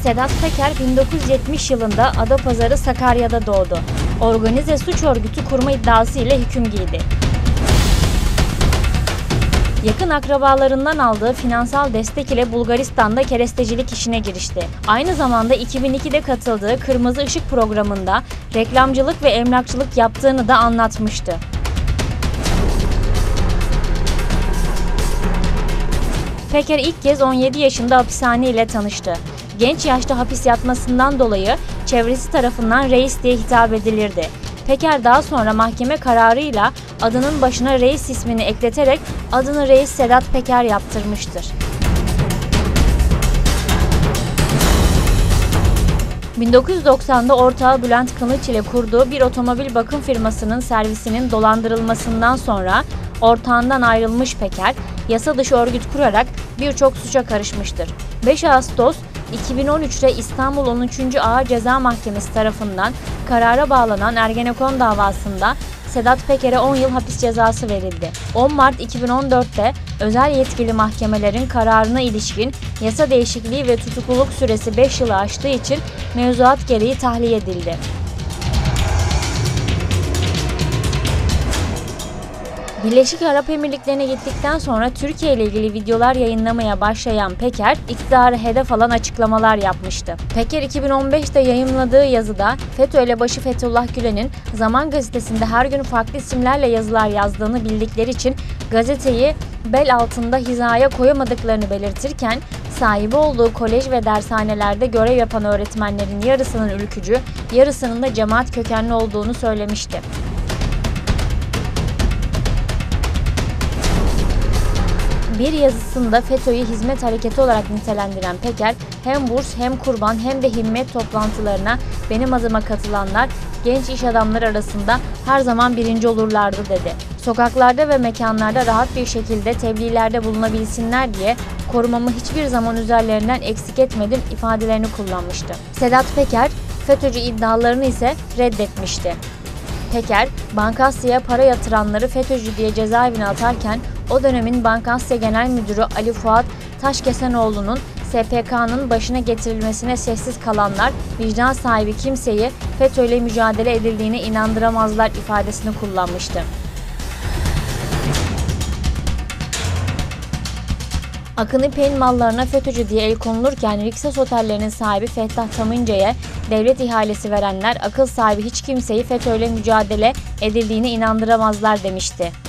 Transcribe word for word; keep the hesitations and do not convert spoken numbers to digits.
Sedat Peker bin dokuz yüz yetmiş yılında Adapazarı, Sakarya'da doğdu. Organize suç örgütü kurma iddiası ile hüküm giydi. Yakın akrabalarından aldığı finansal destek ile Bulgaristan'da kerestecilik işine girişti. Aynı zamanda iki bin ikide katıldığı Kırmızı Işık programında reklamcılık ve emlakçılık yaptığını da anlatmıştı. Peker ilk kez on yedi yaşında hapishane ile tanıştı. Genç yaşta hapis yatmasından dolayı çevresi tarafından reis diye hitap edilirdi. Peker daha sonra mahkeme kararıyla adının başına reis ismini ekleterek adını Reis Sedat Peker yaptırmıştır. bin dokuz yüz doksanda ortağı Bülent Kılıç ile kurduğu bir otomobil bakım firmasının servisinin dolandırılmasından sonra ortağından ayrılmış Peker, yasa dışı örgüt kurarak birçok suça karışmıştır. beş Ağustos iki bin on üç'te İstanbul on üçüncü Ağır Ceza Mahkemesi tarafından karara bağlanan Ergenekon davasında Sedat Peker'e on yıl hapis cezası verildi. on Mart iki bin on dört'te özel yetkili mahkemelerin kararına ilişkin yasa değişikliği ve tutukluluk süresi beş yılı aştığı için mevzuat gereği tahliye edildi. Birleşik Arap Emirlikleri'ne gittikten sonra Türkiye ile ilgili videolar yayınlamaya başlayan Peker, iktidarı hedef alan açıklamalar yapmıştı. Peker iki bin on beş'te yayımladığı yazıda FETÖ elebaşı Fethullah Gülen'in Zaman Gazetesi'nde her gün farklı isimlerle yazılar yazdığını bildikleri için gazeteyi bel altında hizaya koyamadıklarını belirtirken, sahibi olduğu kolej ve dershanelerde görev yapan öğretmenlerin yarısının ülkücü, yarısının da cemaat kökenli olduğunu söylemişti. Bir yazısında FETÖ'yü hizmet hareketi olarak nitelendiren Peker, hem burs hem kurban hem de himmet toplantılarına benim adıma katılanlar genç iş adamları arasında her zaman birinci olurlardı dedi. Sokaklarda ve mekanlarda rahat bir şekilde tebliğlerde bulunabilsinler diye korumamı hiçbir zaman üzerlerinden eksik etmedim ifadelerini kullanmıştı. Sedat Peker, FETÖ'cü iddialarını ise reddetmişti. Peker, Bankasya'ya para yatıranları FETÖ'cü diye cezaevine atarken o dönemin Bankasya Genel Müdürü Ali Fuat Taşkesenoğlu'nun S P K'nın başına getirilmesine sessiz kalanlar vicdan sahibi kimseyi FETÖ'yle mücadele edildiğine inandıramazlar ifadesini kullanmıştı. Akın İpek'in mallarına FETÖ'cü diye el konulurken Rixos otellerinin sahibi Fettah Tamınce'ye devlet ihalesi verenler akıl sahibi hiç kimseyi FETÖ'yle mücadele edildiğine inandıramazlar demişti.